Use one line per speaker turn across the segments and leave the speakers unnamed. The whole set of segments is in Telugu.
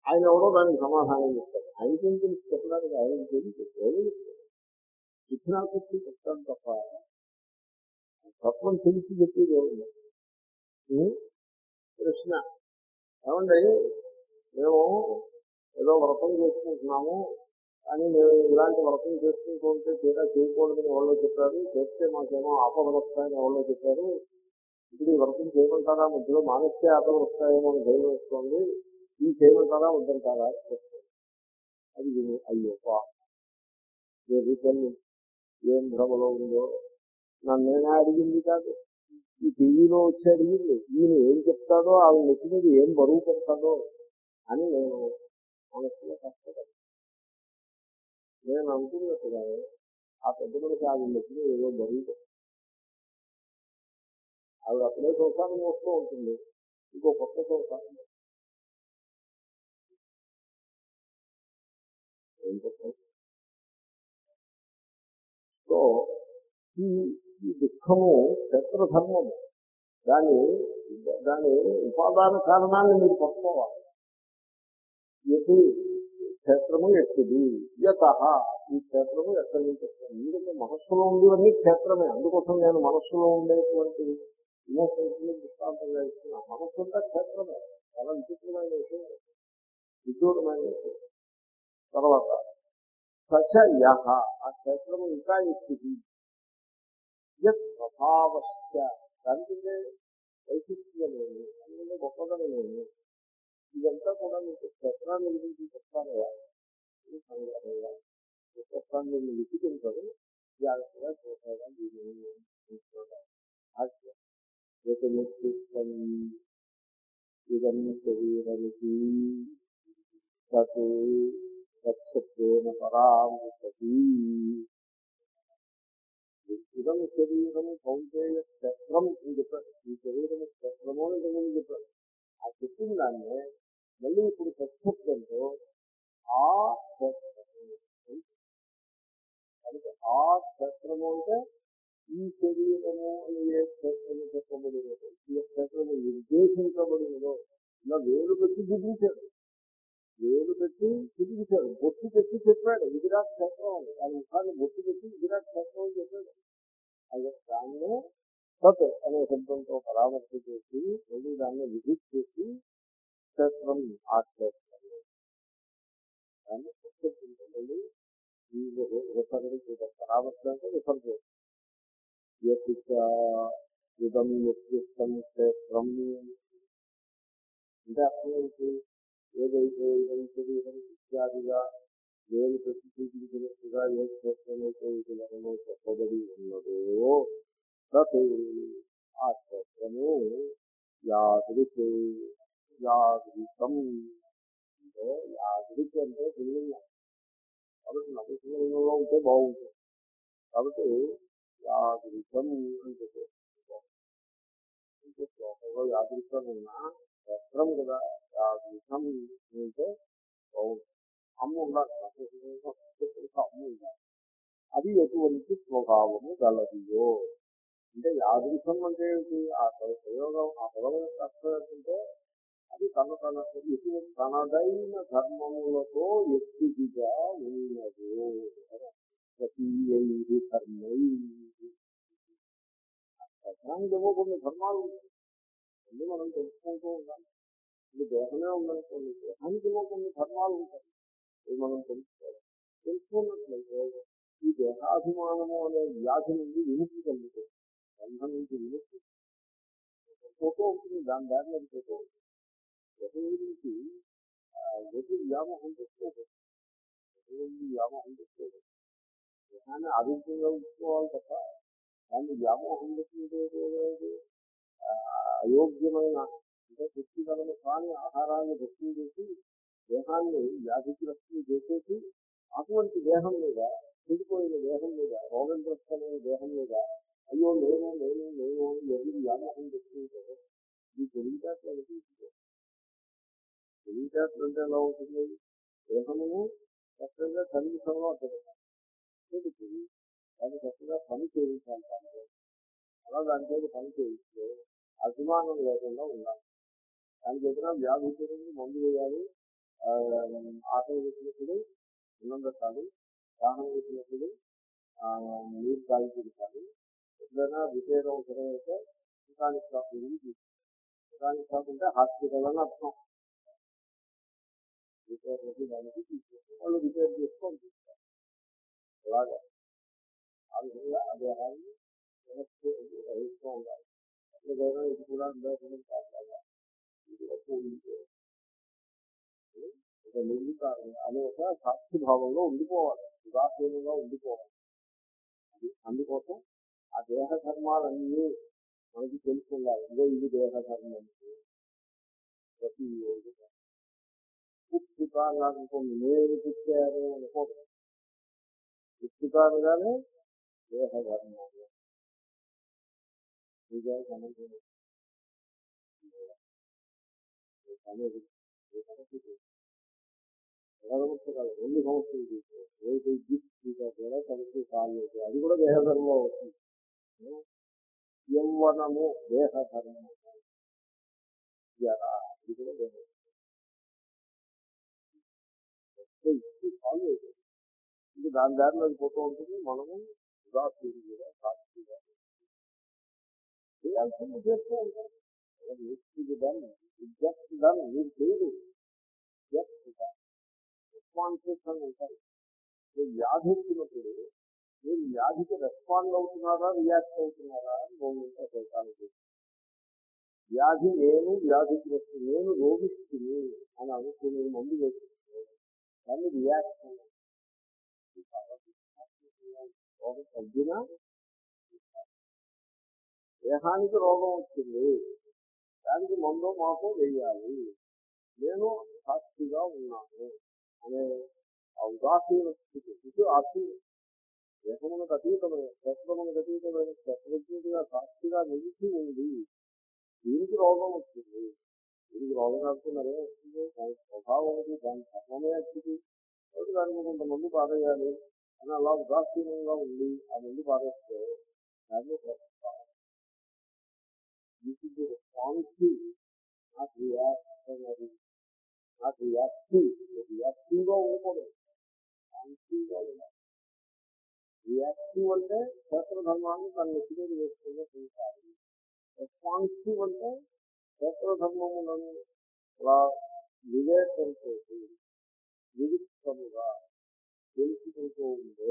ఆయన ఎవడో దానికి సమాధానం చెప్తాడు. ఆయనకేం తెలిసి చెప్పడానికి ఆయన తెలిసి విఘ్నాకృతి చెప్తాను తప్ప తత్వం తెలిసి చెప్పేది ఏముంది. ప్రశ్న, ఏమండి మేము ఏదో వ్రతం చేసుకుంటున్నాము, కానీ మేము ఇలాంటి వ్రతం చేసుకుంటూ ఉంటే తీరా చేయకూడదని ఎవరో చెప్పారు, చేస్తే మాకేమో ఆపదలు వస్తాయని ఎవరో చెప్పారు, ఇప్పుడు ఈ వ్రతం చేయమంటారా, మధ్యలో మానసిక ఆపదలు వస్తాయేమో అని భయం వేస్తుంది, ఇది చేయమంటారా వద్దంటారా చెప్తారు. అది అయ్యో ఏం భ్రమలో ఉందో నన్నేనా అడిగింది కాదు, ఈ టీవీలో వచ్చి అడిగింది, ఈయన ఏం చెప్తాడో ఆవిడ నెత్తి మీద ఏం బరువు పెడతాడో అని నేను మనసులో కష్టపడి నేను అనుకున్నట్టుగా ఆ పెద్ద మనిషి ఆవిడ నెత్తి మీద ఏదో బరువు పెడతాడు. ఆవిడ అప్పుడే సంసారం వస్తూ ఉంటుంది, ఇంకో కొత్త సంసారం ఏం చెప్పాలి. సో ఈ ఈ దుఃఖము క్షేత్రధర్మము, దాని దాని ఉపాదాన కారణాన్ని మీరు పట్టుకోవాలి. ఎటు క్షేత్రము ఎట్టిది, యత ఈ క్షేత్రము ఎక్కడి నుంచి వస్తుంది. ఎందుకంటే మనస్సులో ఉండేవన్నీ క్షేత్రమే. అందుకోసం నేను మనస్సులో ఉండేటువంటి ఇమోషన్స్ దృష్టాంతంగా ఇస్తున్నా. మనస్సు అంతా క్షేత్రమే. చాలా విచిత్రమైన విషయం, విదూరమైన విషయం. తర్వాత సచ యహ ఆ క్షేత్రము ఇంకా ఎట్టిది, యత్ స్వభావశ్చ దానికంటే వైశిష్ట్యమేమి, అందుకంటే గొప్పదనమేమి, ఇదంతా కూడా మీకు క్షేత్రాన్ని గురించి చెప్తానయా ఈ సంగ్రహంగా పుస్తకాన్ని లిఖించారు. జాగ్రత్తగా చూసారా దీనిని నిర్దిష్టం ఇదం శరీరానికి తత్ తత్సత్వేన పరామృశతి. ఇదం శరీరము కౌంటేయ క్షేత్రం అని చెప్పారు. ఈ శరీరము క్షేత్రము అని ఇంతకుముందు చెప్పారు. ఆ చెప్పిన దాన్నే మళ్ళీ ఇప్పుడు తత్సత్వంతో ఆ క్షేత్రము అంటే ఆ క్షేత్రము అంటే ఈ శరీరము అని ఏ క్షేత్రము చెప్పబడినదో, ఈ క్షేత్రము నిర్దేశించబడినదో ఇలా వేలు పెట్టి చూపించాడు. వేలు పెట్టి చూపించాడు, బొట్టు పెట్టి చెప్పాడు విరాట్ క్షేత్రం అని. దాని ముఖాన్ని బొట్టు పెట్టి విరాట్ క్షేత్రం అని చెప్పాడు. అదే దాన్నే తత్ అనే శబ్దంతో పరామర్శ చేసి మళ్ళీ దాన్ని విజిట్ చేసి క్షేత్రం ఆ క్షేత్రము దాన్ని మళ్ళీ ఈ పరామర్శ అంటే రిఫర్ చేస్తుంది. ఇదం నిర్దిష్టం క్షేత్రం అంటే అర్థం ఏంటి, ఏదైతే ఇదం శరీరం ఇత్యాదిగా వేలు పెట్టి చూపించినట్టుగా ఏ క్షేత్రమైతే ఇది వరలో చెప్పబడి ఉన్నదో తత్ ఆ క్షేత్రము యాదృక్ యాదృకం అంటే యాదృక్ అంటే పుల్లింగం కాబట్టి నపుంసకలింగంలో ఉంటే బాగుంటుంది. కాబట్టి యాదృకం అంటే శ్లోకంలో యాదృకం ఉన్నా క్షేత్రం కదా, యాదృకం అంటే బాగుంటుంది. అమ్ము ఉండాలి, అమ్ము ఉండాలి. అది ఎటువంటి స్వభావము గలదియో అంటే యాదృశం అంటే ఏంటి, ఆ ప్రయోగం ఆ పదం యొక్క అర్థం ఏంటంటే అది తనదైన ధర్మములతో ఎత్తిదిగా ఉన్నది. స్వకీయై ధర్మై ధర్మానికేమో కొన్ని ధర్మాలు ఉంటాయి, అన్ని మనం తెలుసుకుంటూ ఉండాలి. ఇది దేహమే ఉందనుకోండి, దేహానికేమో కొన్ని ధర్మాలు ఉంటాయి, ఇవి మనం తెలుసుకోవాలి. తెలుసుకున్నట్లయితే ఈ దేహాభిమానము అనే వ్యాధి నుండి విముక్తి కలుగుతుంది, బంధం నుంచి విముక్తి. ఫోటో ఉంటుంది, దాని దారిలో ఫోటో ఉంటుంది. దేహం గురించి వ్యామోహం తెచ్చుకోకూడదు, వ్యామోహం తెచ్చుకోకూడదు. దేహాన్ని ఆరోగ్యంగా ఉంచుకోవాలి తప్ప దాన్ని వ్యామోహం తెచ్చుకుంటే అయోగ్యమైన అంటే పుష్టికరము కాని ఆహారాన్ని భక్తి చేసి దేహాన్ని వ్యాధిగ్రస్తం చేసేసి అటువంటి దేహం మీద, చెడిపోయిన దేహం మీద, రోగగ్రస్తమైన దేహం మీద అయ్యో నేను నేను నేను ఎవరి వ్యామోహం తెచ్చుకుంటే ఈ తెలివితేటలు అనిపించుకో. తెలివితేటలు అంటే ఎలా ఉంటుంది, దేహమును చక్కగా కనిపిస్తామో అర్థం దాన్ని చక్కగా పని చేయించాలి. అలా దానితో పని చేయిస్తే అభిమానం లేకుండా ఉండాలి. దానికి ఎదురా వ్యాధి గురించి మందు వేయాలి, ఆకలి వేసినప్పుడు అన్నం పెట్టాలి, దాహం వేసినప్పుడు నీరు తాగి తింటాలి. ఎప్పుడైనా రిపేర్ అవసరం అయితే మెకానిక్ షాప్ నుంచి తీసుకుంటాం. మెకానిక్ షాప్ అంటే హాస్పిటల్ అని అర్థం. రిపేర్ వచ్చి దానికి తీసుకుంటాం, వాళ్ళు రిపేర్ చేసుకొని తీస్తారు. అలాగా ఆ విధంగా ఆ దేహాన్ని గ్రహిస్తూ ఉండాలి. ఎప్పుడైనా ఇది కూడా ఉండేటువంటి కాదు. ఇది కూడా పూజించే ఒక నిర్వికారం అనే ఒక సాక్షి భావంలో ఉండిపోవాలి, ఉదాసీనంగా ఉండిపోవాలి. అందుకోసం ఆ దేహ ధర్మాలన్నీ మనకి తెలుసుకుండాలి. ఇదో ఇది దేహ ధర్మం, ప్రతి పుట్టుకారుగా అనుకోండి, నేను పుట్టాను అనుకోండి, పుట్టుకారుగానే దేహ ధర్మాలు జరగవచ్చు. 2 సంవత్సరాలు కూడా కలిసి కాలేదు, అది కూడా దేహధర్మం అవుతుంది. యౌవనము దేహధర్మము, ఇది కూడా దేహం కాలేదు. ఇది దాని దారిలో అది పోతూ ఉంటుంది. మనము ఉదాసీనులుగా సాక్షిగా చేయాల్సింది చేస్తూ ఉంటాం. జస్ట్ దాన్ని మీరు చేయదు, జస్ట్ రెస్పాన్సెస్ అని ఉంటాయి. మీరు వ్యాధి వచ్చినప్పుడు మీరు వ్యాధికి రెస్పాండ్ అవుతున్నారా, రియాక్ట్ అవుతున్నారా అని పోతానికి. వ్యాధి నేను, వ్యాధిగ్రస్తు నేను, రోగిస్తుంది అని అనుకుని మందు వేస్తుంది, దాన్ని రియాక్షన్. రోగం తగ్గినా దేహానికి రోగం వచ్చింది, దానికి మందో మాకో వేయాలి, నేను సాక్షిగా ఉన్నాను అనే ఆ ఉదాసీన స్థితి, ఇది ఆసీన దేహమునకు అతీతమైన శస్త్రమునకు అతీతమైన శస్త్రజ్ఞుడిగా సాక్షిగా నిలిచి ఉంది. దీనికి రోగం వచ్చింది, దీనికి రోగం కాకపోతే వస్తుంది, దాని స్వభావం, దాని ధర్మమే వచ్చింది, దానికి కొంతమంది పారేయాలి అని అలా ఉదాసీనంగా ఉంది. ఆ ముందు పారేస్తే దాన్ని responsive, not reactive, not reactive. రియాక్టివ్గా ఉండకూడదు, రెస్పాన్సివ్గా ఉండాలి. రియాక్టివ్ అంటే శాస్త్రధర్మాన్ని తన నెత్తి మీద వేసుకునే ఉంటారు. రెస్పాన్సివ్ అంటే శాస్త్రధర్మములను అలా వివేకంతో వివిక్తముగా తెలుసుకుంటూ ఉండే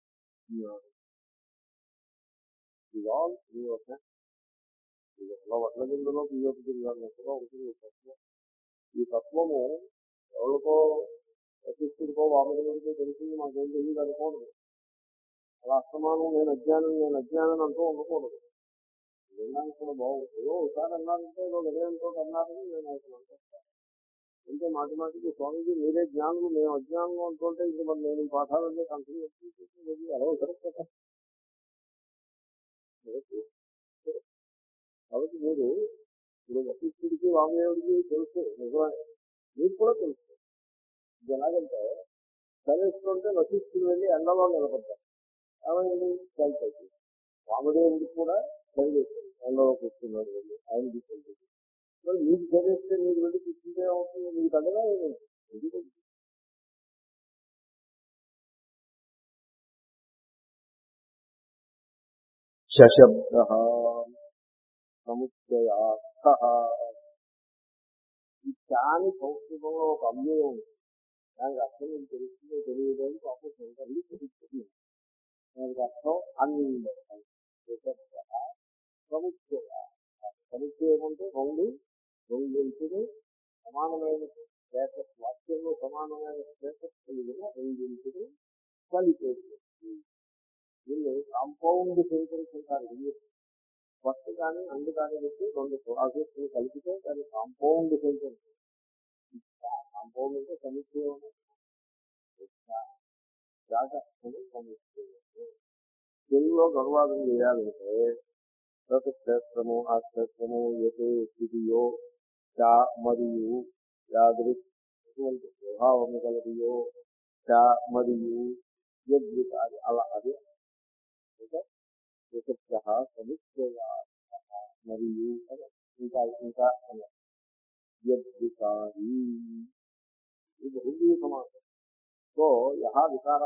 వడ్ల గింజలో బియ్యపు గింజలో ఉంటుంది తత్వం. ఈ తత్వము ఎవరికో వశిష్ఠుడికో వామనుడికో తెలిసింది మాకేం తెలియదు అనుకోండి. అలా అస్తమానం నేను అజ్ఞానం అంటూ ఉండకూడదు. వినడానికి కూడా బాగుంటుంది. ఏదో ఒకసారి అన్నారంటే ఏదో హృదయంతో అన్నారని నేను అనుకున్నాను. అంటే మాటిమాటికి స్వామిజీ మీరే జ్ఞానులు, మేము అజ్ఞానం అనుకుంటే ఇంక మరి నేను ఈ పాఠాలన్నీ కంటిన్యూ అలా సరిపోతా. కాబట్టి మీరు ఇప్పుడు వశిష్ఠుడికి వామదేవుడికి తెలుసు నిజమే, మీకు కూడా తెలుసు. ఇది ఎలాగంటే చదివిస్తుంటే వశిష్ఠుడు వెళ్ళి ఎండలో నిలబడ్డారు, ఏమైంది చదివింది. వామదేవుడికి కూడా చదివేశారు, ఎండలో కూర్చున్నాడు వెళ్ళి ఆయన తీసుకెళ్ళి. మరి మీకు చదివిస్తే మీరు వెళ్ళి కూర్చుంటే అవుతుంది, మీకు తగ్గదా ఎందుకు? శబ్ద సముచ్చయార్థ, ఈ చాని సంస్కృతంలో ఒక అమ్మాయి ఉంది, దానికి అర్థం మీకు తెలుస్తుందో తెలియదు అని పాపం శంకర్లు తెలుస్తుంది. దానికి అర్థం అందం. సముచ్చయ, సముచ్చయం అంటే రెండింటిని సమానమైన స్టేటస్, వాక్యంలో సమానమైన స్టేటస్ కలిగిన రెండింటిని కలిపేసి వీళ్ళు కాంపౌండ్ సెంటెన్స్ అంటారు. ఫస్ట్ కానీ అందు కానీ పెట్టి 2 క్లాసెస్ కలిపితే దాన్ని కాంపౌండ్ సెంటెన్స్. కాంపౌండ్ అంటే సముచ్చయం జాగ్రత్తలు సముచ్చయం. తెలుగులో అనువాదం చేయాలంటే ప్రతి క్షేత్రము ఆ క్షేత్రము ఏదే స్థితియో చ మరియు యాదృటువంటి స్వభావము కలదియో చ మరియు యద్వికారి అలా అది సముచ్చయ మరియు ఇంకా ఇంకా యద్వికారి వికార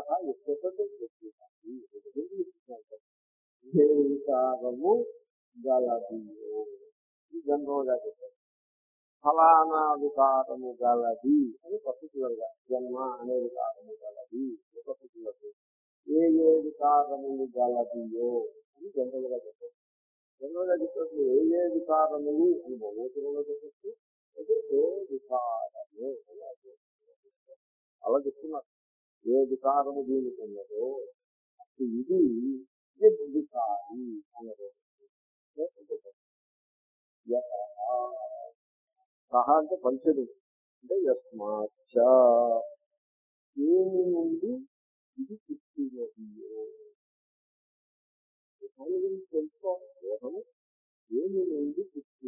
ఏ వికారము గలదియో ఇది జనరల్గా చెప్పారు. ఫలానా వికారము గలది అని పర్టికులర్ గా జన్మ అనే వికారము గలది పర్టికులర్. ఏ ఏ వికారములు గలదియో అని జనరల్ గా చెప్పారు. జనరల్ గా చెప్పినప్పుడు ఏ ఏ వికారములు అని బహువచనంలో చెప్పచ్చు, అయితే ఏ వికారము అలా చెప్తున్నారు. ఏ వికారము దీనికి ఉన్నదో ఇది యద్వికారి అన్నది. సహ అంటే పంచది అంటే యస్మాచ్చ ఏమి నుండి ఇది పుట్టినదియో దాని గురించి తెలుసుకోవాలి. దేహము ఏమి నుండి పుట్టి.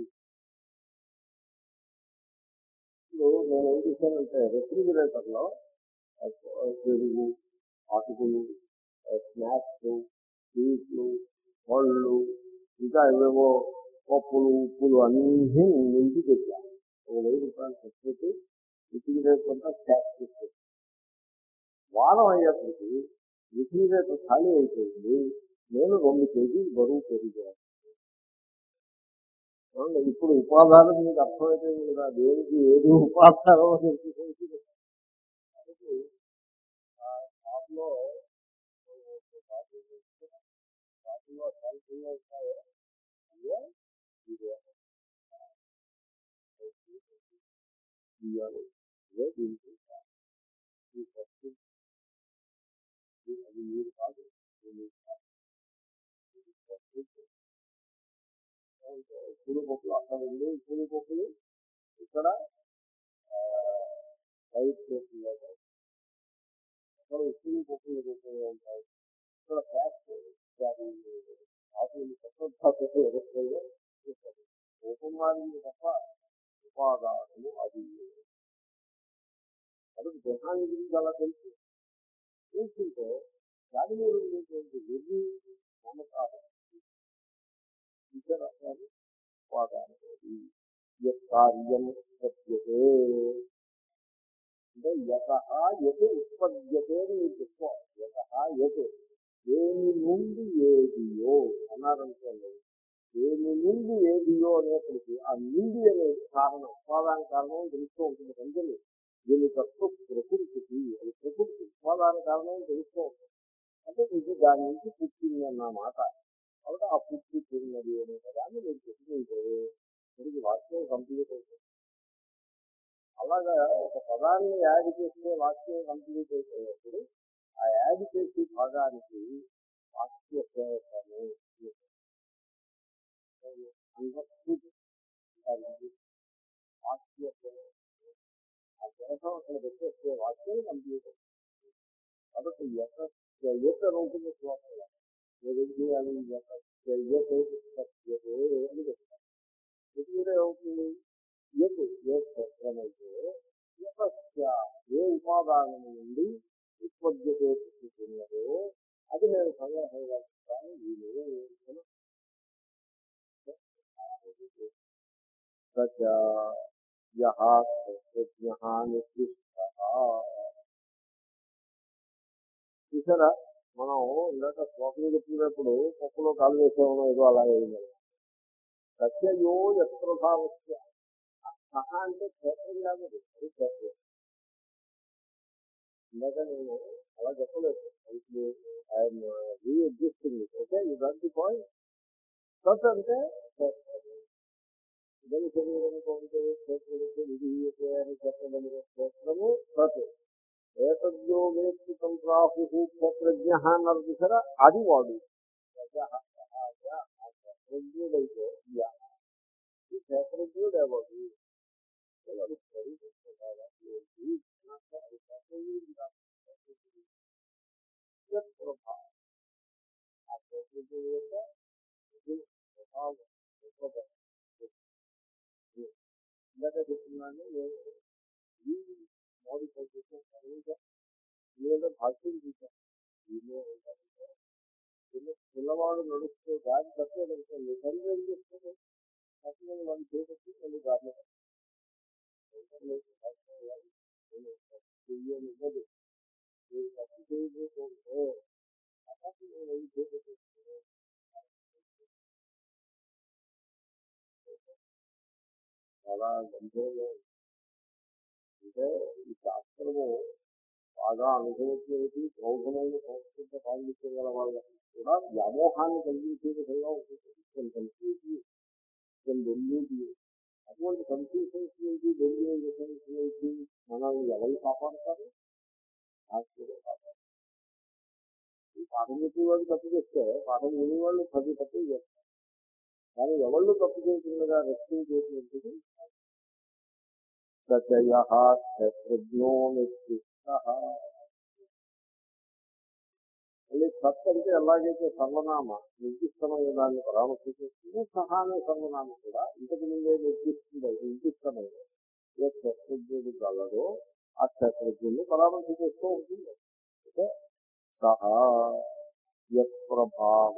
ఇప్పుడు నేను ఏం చేశానంటే రెఫ్రిజిరేటర్లో పెరుగు, అటుకులు, స్నాక్స్, స్వీట్లు, పళ్ళు, ఇంకా ఏవేవో పప్పులు ఉప్పులు అన్నీ నింపి పెట్టాను. ఒక 1000 రూపాయలు ఖర్చు పెట్టి రిఫ్రిజిరేటర్ అంతా ప్యాక్ చేసి వారం అయ్యేప్పటికి రిఫ్రిజిరేటర్ ఖాళీ అయిపోయింది. నేను 2 కేజీలు బరువు పెరిగాను. ఇప్పుడు ఉపాధానం మీకు అర్థమైతే కదా దేనికి ఏది ఉపాధానం కాబట్టి షాప్లో పూలు పప్పులు అక్కడ ఉంది. పూలు పప్పులు ఇక్కడ వైట్ చేతుల్లో అక్కడ పూలు పప్పులు రూపంలో ఉంటాయి. ఇక్కడ ప్యాక్ ఆకులు కొత్త రూపం మారింది తప్ప ఉపాదానము అది. కాబట్టి దేహాన్ని గురించి అలా తెలుసుకుంటే దాని మీద ఉండేటువంటి వెర్రి మమకారం ఇతర ఉపాదానమేది కార్యం ఉత్పద్యతే అంటే యత ఎటు ఉత్పద్యతే అని మీరు చెప్పుకోవాలి. యత ఎటు దేని నుండి ఏదియో అన్నారనుకోండి. దేని నుండి ఏదియో అనేప్పటికీ ఆ నుండి అనేది కారణం, ఉపాదాన కారణం తెలుస్తూ ఉంటుంది. కంచెలు దీని తత్వ ప్రకృతికి అది ప్రకృతి ఉపాదాన కారణం తెలుస్తూ ఉంటుంది. అంటే ఇది దాని నుంచి పుట్టింది అన్నమాట. కాబట్టి ఆ పుట్టి తిన్నది అనే పదాన్ని మీరు చెప్పుకుంటే మనకి వాక్యం కంప్లీట్ అవుతుంది. అలాగా ఒక పదాన్ని యాడ్ చేస్తే వాక్యం కంప్లీట్ అయిపోయినప్పుడు ఆ యాడ్ చేసే భాగానికి వాక్య ప్రయోగాలు వాక్య ఆ దేశం అక్కడ పెట్టేస్తే వాక్యం కంప్లీట్ అవుతుంది. కాబట్టి ఎక్కడ ఉంటుంది శ్లోకంలో ఏది చేయాలి అని చెప్తారు. ఎదుగురే అవుతుంది క్షేత్రమైతే ఏ ఉపాదానము నుండి ఉత్పత్తి పుట్టుతున్నదో అది నేను సంగ్రహంగా చెప్తాను. చూసారా, మనం ఇందాక శ్లోకం చెప్పినప్పుడు పప్పులో కాలు వేసేమో ఏదో అలా అయింది. సత్యయో యత్ప్రభావస్య సహా అంటే క్షేత్రం కాదు, అది క్షేత్రం. ఇందాక నేను అలా చెప్పలేదు. I'm reexisting. Okay, you got the point. సత్ అంటే ఇదని శరీరం కొంటే క్షేత్రము విధీయతే అని చెప్పడం క్షేత్రము సత్. ఏతద్యో వేత్తం ప్రాహు క్షేత్రజ్ఞ అన్నారు చూసారా, అది వాడు క్షేత్రజ్ఞుడైతే ఈ క్షేత్రజ్ఞుడు ఎవరు వాడు ప్రభావం ఆ క్షేత్రజ్ఞుడు యొక్క ప్రభావం. ఇందాక చెప్తున్నాను మోడిఫై చేసిన ఏదో భాష్యం చూసాను. పిల్లవాడు నడుస్తూ దారి తప్పేదనుకోండి, తల్లి ఏం చేస్తుంది, తప్పని వాళ్ళు చేపట్టి తల్లి దారిలో ఇవ్వదు. మీరు తప్పు చేయబోతుంటే అసలు నేను ఏం చేయబోతుంటే చాలా గంభీరంగా అంటే ఈ శాస్త్రము బాగా అనుభవించేది ప్రౌఢమైన సంస్కృత పాండిత్యం గల వాళ్ళకి కూడా వ్యామోహాన్ని కలిగించే విధంగా ఉంటుంది. కొన్ని కన్ఫ్యూజన్, కొన్ని డెల్యూజీ, అటువంటి కన్ఫ్యూషన్స్ నుంచి డెల్యూజన్స్ నుంచి మనల్ని ఎవరు కాపాడుతారు? శాస్త్రుడే కాపాడు. ఈ పాఠం చెప్పేవాళ్ళు తప్పు చేస్తే పాఠం వినేవాళ్ళు 10 తప్పులు చేస్తారు. కానీ ఎవళ్ళు తప్పు చేయకుండా రెస్క్యూ చేసినప్పుడు సచయ క్షత్రజ్ఞో నిర్దిష్ట. మళ్ళీ సత్ అంటే ఎలాగైతే సర్వనామ నిర్దిష్టమైన దాన్ని పరామర్శిస్తుంది, సహా అనే సర్వనామం కూడా ఇంతకు ముందే నిర్దిష్టమైన ఏ క్షత్రజ్ఞుడు కలదో ఆ క్షత్రజ్ఞుని పరామర్శ చేస్తూ ఉంటుంది. అంటే సహా యత్ప్రభావ,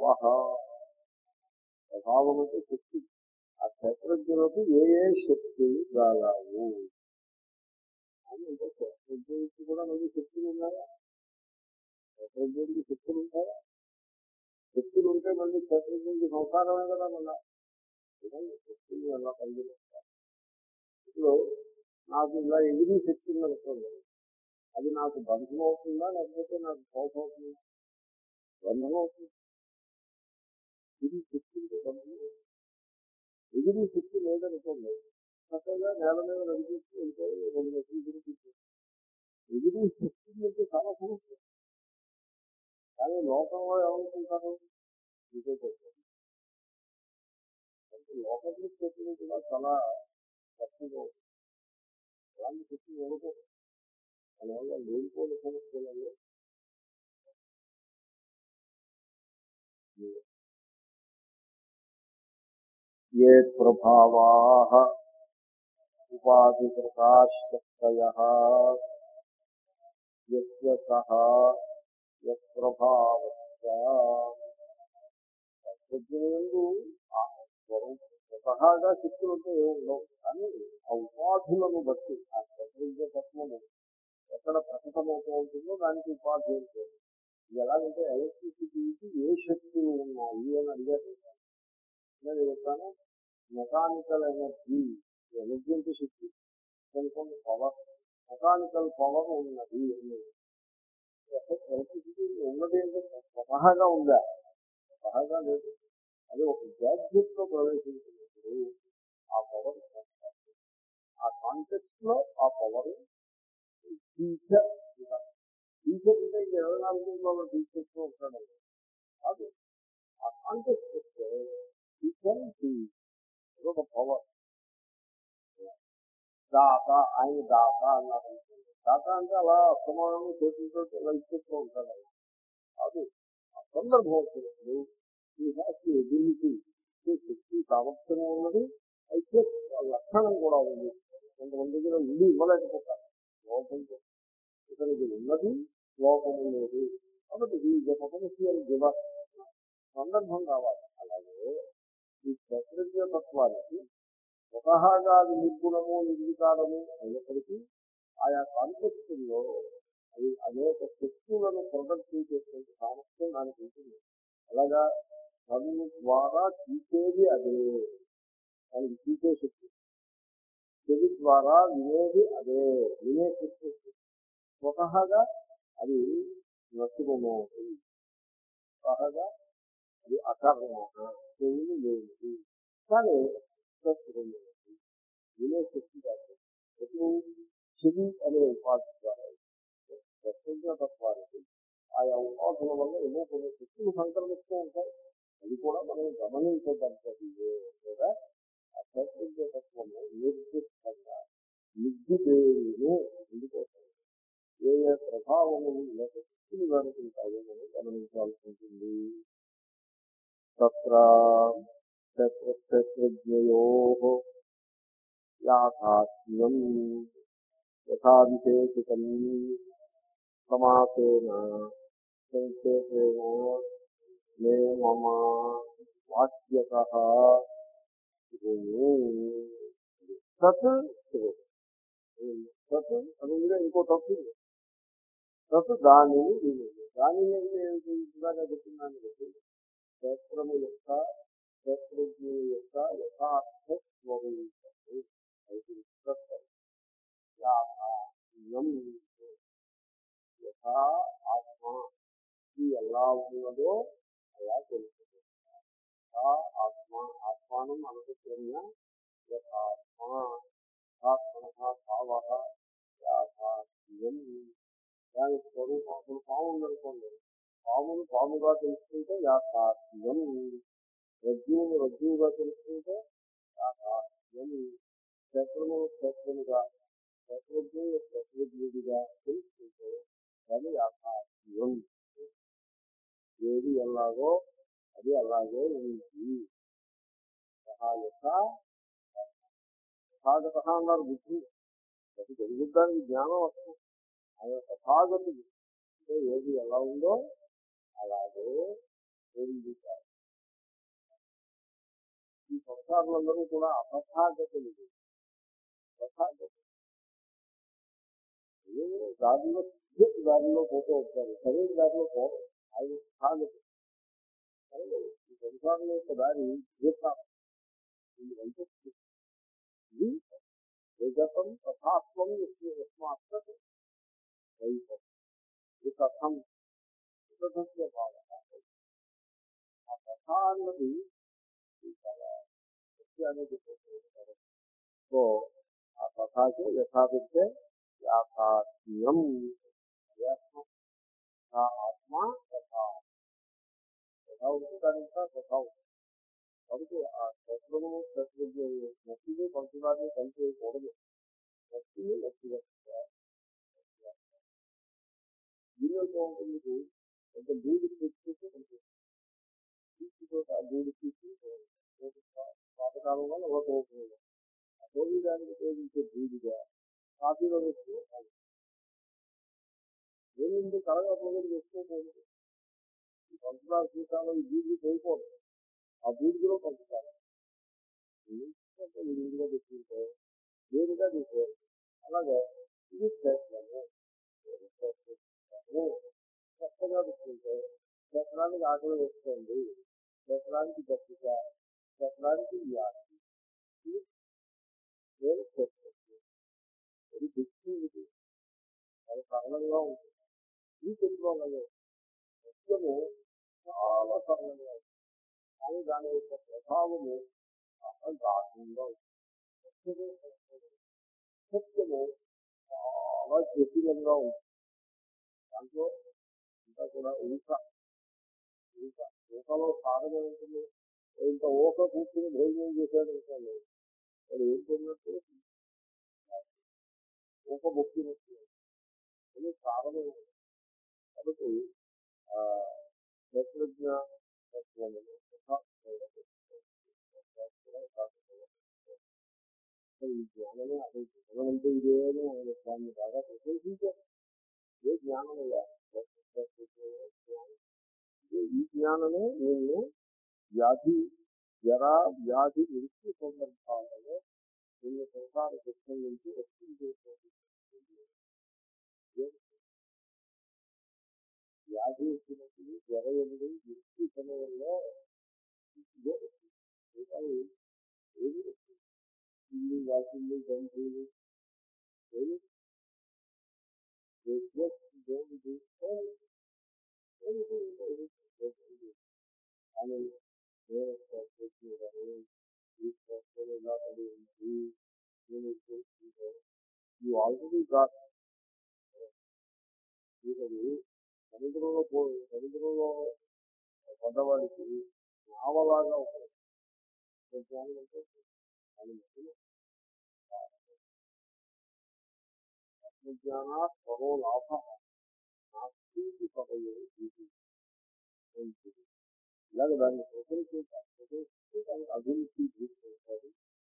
ప్రభావం అంటే శక్తి. ఆ క్షత్రజ్ఞులకు ఏ ఏ శక్తులు గలవు అని. అంటే క్షత్రజ్ఞుడికి కూడా మళ్ళీ శక్తులు ఉన్నాయా? క్షత్రజ్ఞుడికి శక్తులు ఉంటాయా? శక్తులు ఉంటే మళ్ళీ క్షత్రజ్ఞుడికి సంసారమే కదా. మళ్ళా శక్తులు ఎలా పనిచేస్తారు? ఇప్పుడు నాకు ఇలా ఎగిరి శక్తి ఉందనుకోండి, అది నాకు బంధం అవుతుందా లేకపోతే నాకు కోపం అవుతుంది? బంధం అవుతుంది. ఇది శక్తి బంధం. ఎగిరి శక్తి లేదనుకోండి, చక్కగా నేల మీద నడిపిస్తూ వెళ్ళిపోయి 2 మెట్లు గురించి ఎగిరి శక్తి అంటే చాలా సమస్య. కానీ లోకంలో ఏమనుకుంటారు? ఇదే చెప్తారు. అంటే లోకంలో శక్తులు కూడా చాలా తక్కువగా ఉంటుంది. అలాంటి శక్తి ఉండకూడదు. దానివల్ల లేనిపోయిన సమస్యలలో ఏ ప్రభావా ఉపాధికృతా శక్తయః యస్య సహ యత్ప్రభావశ్చ. ప్రజ్ఞయందు స్వతహాగా శక్తులు అంటే ఏమి ఉండవు. కానీ ఆ ఉపాధులను బట్టి ఆ ప్రజ్ఞ తత్వము ఎక్కడ ప్రకటమవుతూ ఉంటుందో దానికి ఉపాధి ఉంటుంది. ఇది ఎలాగంటే ఎలక్ట్రిసిటీకి ఏ శక్తులు ఉన్నాయి అని అడిగారు. నేను చెప్తాను, మెకానికల్ ఎనర్జీ, ఎనర్జీ అంటే శక్తి, కొన్ని పవర్, మెకానికల్ పవర్ ఉన్నది. ఎలక్ట్రిసిటీ ఉన్నది అంటే స్వతహాగా ఉందా? స్వతహాగా లేదు. అది ఒక గ్యాడ్జెట్ లో ప్రవేశించినప్పుడు ఆ పవర్, ఆ కాంటెక్స్ట్ లో ఆ పవర్ టీచర్ టీచర్ అంటే 24 గంటల టీచర్స్ ఉంటాడు. అది ఆ కాంటెక్స్ట్ వస్తే టీచర్ ఒక పవర్. దాత, ఆయన దాత అన్నారు. దాత అంటే అలా అసమానం చేతులతో ఇలా ఇచ్చేస్తూ ఉంటాడు. అది ఆ సందర్భం వచ్చినప్పుడు ఈ హ్యాపీ ఎబిలిటీ, శక్తి సామర్థ్యం ఉన్నది, అయితే లక్షణం కూడా ఉంది. కొంతమంది దగ్గర ఇల్లు ఇవ్వలేకపోతారు. లోపంతో ఇతనికి ఉన్నది, లోపము లేదు. కాబట్టి ఈ పొటెన్షియల్ గివర్ సందర్భం కావాలి. అలాగే ఈ తత్వానికి స్వతహాగా అది నిర్గుణము నిర్వికారము అయినప్పటికీ ఆయా కాన్సెప్ట్లో అది అనేక శక్తులను ప్రదర్శన చేసేటువంటి సామర్థ్యం దానికి ఉంటుంది. అలాగా చదువు ద్వారా తీసేది అదే, దానికి తీసే శక్తి. చెవి ద్వారా వినేది అదే, వినే శక్తి. స్వతహాగా అది నచ్చుకోము, స్వతహాగా అది అకర్మక, చెవులు లేనిది. కానీ వినే శక్తి కాదు. ఎప్పుడు చెవి అనే ఉపాధి ద్వారా తత్వానికి ఆయా ఉపాధుల వల్ల ఎన్నో కొన్ని శక్తులు సంక్రమిస్తూ ఉంటాయి. అది కూడా మనం గమనించదగ్గది. లేదా తత్వము నిర్దిష్టంగా నిర్దిదేవిని ఎందుకోసం ఏ ఏ ప్రభావములు లేక శక్తులు జరుగుతుంటాయో మనం గమనించాల్సి ఉంటుంది. తత్ర క్షత్రజ్ఞయోః యాథాత్మ్యం యథా విశేషితం సమాసేన సంక్షేపేణ మే మమ వాక్యతః తత్ తత్ అది ఇంకో తప్పు. తప్పు దానిని వినుము. దానిని అంటే ఏమిటి? ఇందాక చెప్తున్నాను కదా, క్షేత్రము యొక్క క్షేత్రజ్ఞుని యొక్క యథార్థ స్వరూపము అయితే యథా ఆత్మ ఇది ఎలా ఉన్నదో అలా తెలుస్తుంది. యథా ఆత్మ ఆత్మానం అనుకున్న యథాత్మ యథాత్మ భావ యాథాత్మ్యం. దాని స్వరూపం అసలు పాము ఉందనుకోండి, పామును పాముగా తెలుసుకుంటే యాథాత్మ్యం, రజ్జువును రజ్జువుగా తెలుసుకుంటే యాథాత్మ్యం, క్షేత్రము క్షేత్రముగా క్షేత్రజ్ఞుడు క్షేత్రజ్ఞుడిగా తెలుసుకుంటే అది యాథాత్మ్యం. ఏది ఎలాగో అది అలాగే ఉంది. తథాగత అన్నారు బుద్ధి. అది జరుగుద్దానికి జ్ఞానం వస్తుంది. ఆయన తథాగతుడు అంటే ఏది ఎలా ఉందో అలాగే ఉంది. ఈ సంసారులందరూ కూడా అతథాగతులు. తథాగతులు దారిలో దారిలో పోతూ ఉంటారు, సరైన దారిలో పోవడం. ఆయన తథాగతులు. ఈ సంసారం యొక్క దారి విగతం తథాత్వం యస్మాత్ వైతం వికథం వికథస్య భావన. ఆ కథ అన్నది చాలా అనేది. సో ఆ కథకి యథాపిస్తే యాథాత్మ్యం ఆత్మ కథ కథ ఉంటుంది. దానింకా కథ ఉంటుంది. కాబట్టి ఆ క్షేత్రము క్షేత్రజ్ఞులు నచ్చిని పంచదాన్ని కలిపేయకూడదు. నచ్చిని నచ్చిగా దీనిలో ఉంటుంది. ఒక దూడి తెచ్చేసి ఉంటుంది. ఆ దూడి తీసి పాతకాలం వల్ల ఒక ఉపయోగం. ఆ ఉపయోగానికి ఉపయోగించే దూడిగా కాఫీలో వేసి ఏమింది కలగకపోతే వేసుకోకూడదు. ఈ పంచదార సీతాలో ఈ దూడి పోయిపోదు. ఆ దూడిలో పంచుతారు. విడిగా తెచ్చుకుంటే వేరుగా తీసుకోవాలి. అలాగే ఇది క్షేత్రము కొత్తగా తెచ్చుకుంటే క్షేత్రానికి ఆకలి వేసుకోండి, క్షేత్రానికి గట్టిక, క్షేత్రానికి వ్యాధి. ఇది వేరు క్షేత్రం. ఇది దిక్కు. ఇది చాలా సరళంగా ఉంటుంది. ఈ తెలుసుకోవాలి. సత్యము చాలా సరళంగా ఉంటుంది, కానీ దాని యొక్క ప్రభావము చాలా దారుణంగా ఉంటుంది. సత్యము చాలా జటిలంగా ఉంటుంది. దాంట్లో ఇంకా కూడా ఊకలో సాధన ఉంటుంది. ఇంత ఊక కూర్చుని భోజనం చేశాడు అనుకోండి, అది ఏం తిన్నట్టు ఊక మొక్కినట్టు అది సాధన. కాబట్టి క్షేత్రజ్ఞ ఈ జ్ఞానమే అదే జ్ఞానం అంటే ఇదేమో ఆయన దాన్ని బాగా ప్రశంసించారు. ఏ జ్ఞానమయ్యా ఈ జ్ఞానమే నేను వ్యాధి జరా వ్యాధి మృత్యు సందర్భాలలో నిన్ను సంసార దుఃఖం నుంచి రక్షించేటువంటి వ్యాధి వచ్చినప్పుడు జ్వర ఎదురు మృత్యు సమయంలో ఏది ఇల్లు వాకిళ్ళు గంటలు అని you already got సముద్రంలో పడ్డవాడికి నావలాగా ఉంటుంది. ఆత్మజ్ఞాన స్వరో లాభ నాస్తి పదయో ఇలాగ దాన్ని ప్రశంసించాలి, అభివృద్ధి తీసుకుంటారు.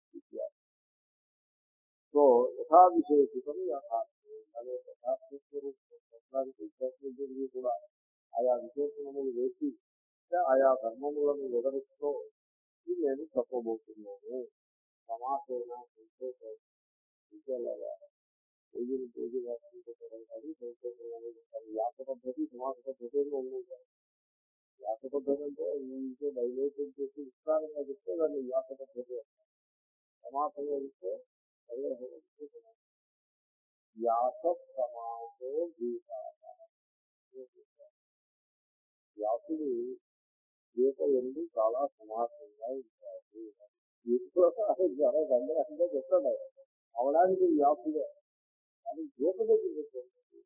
సో యథా విశేషితం యథార్థం అనే యథార్థస్వరూపానికి కూడా ఆయా విశేషణములు వేసి ఆయా ధర్మములను వివరిస్తూ నేను చెప్పబోతున్నాను. సమాసేన ఇంకేలాగా పేజీలు పేజీ రాసుకుంటే వ్యాస పద్ధతి సమాస పద్ధతి ఉన్నాయి. వ్యాస పద్ధతి అంటే ఇంకే డైలేషన్ చేసి విస్తారంగా చెప్తే దాన్ని వ్యాస పద్ధతి అంటారు. సమాసంగా చెప్తే వ్యాస సమాసో గీత. వ్యాసుడు గీత ఎందు చాలా సమాసంగా ఉంటాడు. ఎక్కువ చాలా సంగ్రహంగా చెప్తాడు. అవడానికి వ్యాసుడే కానీ గీత దగ్గర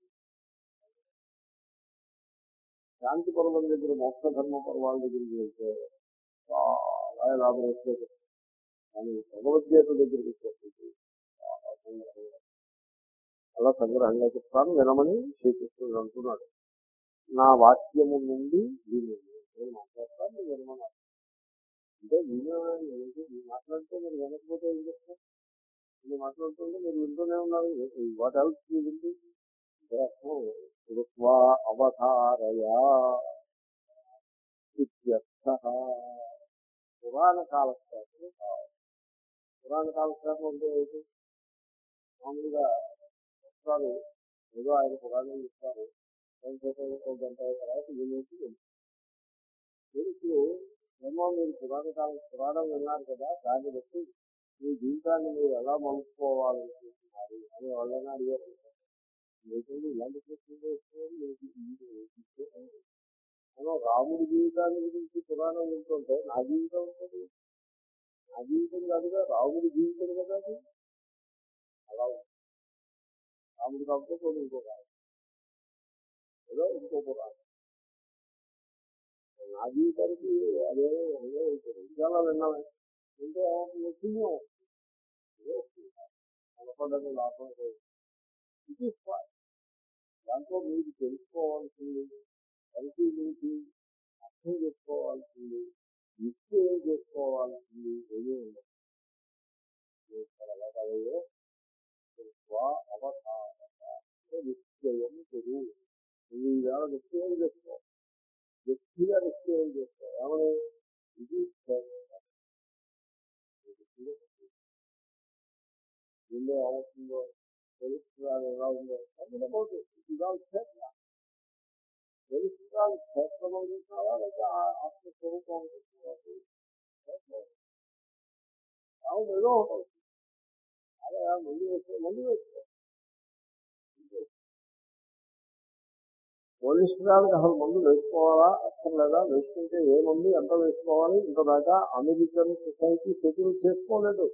శాంతి పర్వం దగ్గర మోక్ష ధర్మ పర్వాల దగ్గరికి వెళ్తే చాలా ఎలాబరేట్ గా చెప్తారు. కానీ భగవద్గీత దగ్గరికి వచ్చేసి చాలా సంగ్రహంగా అలా సంగ్రహంగా చెప్తాను వినమని శ్రీకృష్ణుడు అంటున్నాడు. నా వాక్యము నుండి విను, నేను మాట్లాడతాను వినమన్నారు. అంటే మీరు మాట్లాడితే మీరు వినకపోతే ఏం చెప్తారు? మీరు మాట్లాడుతుంటే మీరు వింటూనే ఉన్నారు. What else you will do? కృత్వా అవతారయా ఇత్యర్థః. పురాణ కాలక్షేపం కావాలి. పురాణ కాలక్షేపం అంటే ఏంటి? మామూలుగా పుస్తకాలు ఏదో ఆయన పురాణం ఇస్తారు, ఒక గంట తర్వాత వినేసి వెళ్తారు. ఏమో మీరు పురాణం విన్నారు కదా, దాన్ని బట్టి మీ జీవితాన్ని మీరు ఎలా మలుచుకోవాలనుకుంటున్నారు అని వాళ్ళని అడిగారు. లేకుంటే ఇలాంటి ప్రశ్నలు మనం రాముడి జీవితాన్ని గురించి పురాణం వింటుంటే నా జీవితం ఉంటుంది. నా జీవితం కాదుగా, రాముడి జీవితం కదా అది. అలా రాముడు కాకపోతే ఇంకో రాము, ఏదో ఇంకో పురాణం. నా జీవితానికి అదే విషయాలు విన్నామే అంటే ఏమవుతుంది? పుణ్యం కనపడని లాభం లేదు. ఇది దాంట్లో మీకు తెలుసుకోవాల్సింది, పరిశీలించి అర్థం చేసుకోవాల్సింది, నిశ్చయం చేసుకోవాల్సింది ఏమీ ఉండదు. అలాగే అవతారత నిశ్చయం చెడు. నువ్వు ఈవేళ నిశ్చయం చేసుకో, గట్టిగా నిశ్చయం చేసుకో. ఏమని? ఇది ముందే ఏమవుతుందో తెలుసుకోవాలి, ఎలా ఉందో అందులో ఇదాలు క్షేత్ర తెలుసుకోవాలి. క్షేత్రం అనుకుంటున్నావా లేదా ఆత్మస్వరూపం అనుకుంటున్నావు? అవును, ఏదో ఉంటుంది. అదే మళ్ళీ వేసుకో. కొలెస్ట్రాల్కి అసలు మందు వేసుకోవాలా అర్థం లేదా? వేసుకుంటే ఏ మందు ఎంత వేసుకోవాలి? ఇంతదాకా అమెరికన్ సొసైటీ సెటిల్ చేసుకోలేదు.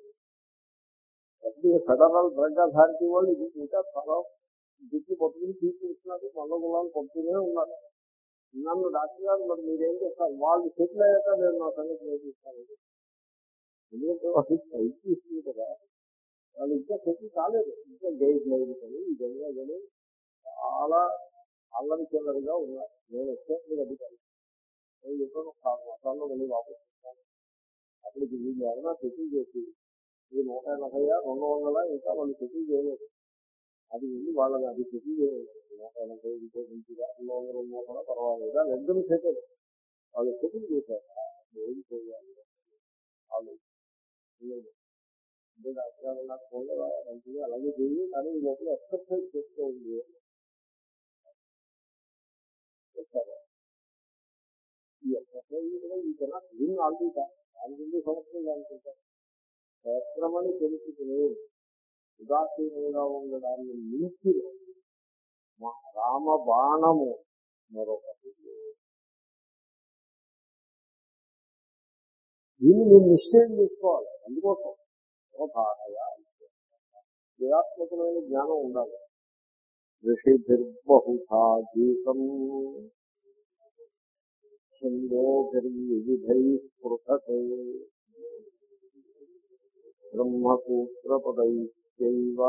ఫెడరల్ డ్రగ్ అథారిటీ వాళ్ళు ఇది ఇంకా చాలా దిక్కు పట్టుకుని తీసుకుంటున్నారు. మల్ల గులాలు పడుతూనే ఉన్నారు. నన్ను డాక్టర్ గారు మరి మీరేం చేస్తారు? వాళ్ళు సెటిల్ అయ్యాక నేను నా సంగతి నేర్పిస్తాను. ఎందుకంటే వాళ్ళు సైకిల్ కదా, వాళ్ళు ఇంకా సెటిల్ కాలేదు. ఇంకా గైడ్ లైన్ కానీ ఈ విధంగా కానీ చాలా అల్లరి చిల్లరిగా ఉన్నారు. నేను ఎక్స్పెక్ట్ అడిగాను, నేను చెప్పాను 6 మాసాల్లో మళ్ళీ వాపస్ ఇస్తాను. అప్పటికి వీళ్ళు ఎవరైనా సెటిల్ చేసి ఇది 180, 200 ఇంకా వాళ్ళు సెటిల్ చేయలేదు. అది వెళ్ళి వాళ్ళని అది సెటిల్ చేయలేదు. 180 ఇంకో మంచిగా 200 కూడా పర్వాలేదా? రెండూ సెటిల్ వాళ్ళు సెటిల్ చేశారు. ఏం చేయాలి వాళ్ళు అంటే డాక్టర్ నాకు ఫోన్లో మంచిగా అలాగే చేయి, కానీ ఈ లోపల ఎక్సర్సైజ్ చేసుకోండి చెప్తారు. ఈ ఎక్సర్సైజ్ కూడా ఈ కన్నా దీన్ని ఆల్రెడీ 4 సంవత్సరాలు అనుకుంటారు. శాస్త్రమని తెలుసుకుని ఉదాసీనంగా ఉండడాన్ని మించి రామ బాణము మరొకటి. దీన్ని మీరు నిశ్చయం చేసుకోవాలి. అందుకోసం క్రియాత్మకమైన జ్ఞానం ఉండాలి. ఋషిభిర్బహుధా గీతం ఛందోభిర్వివిధై స్పృహతే బ్రహ్మసూత్రపదైశ్చైవ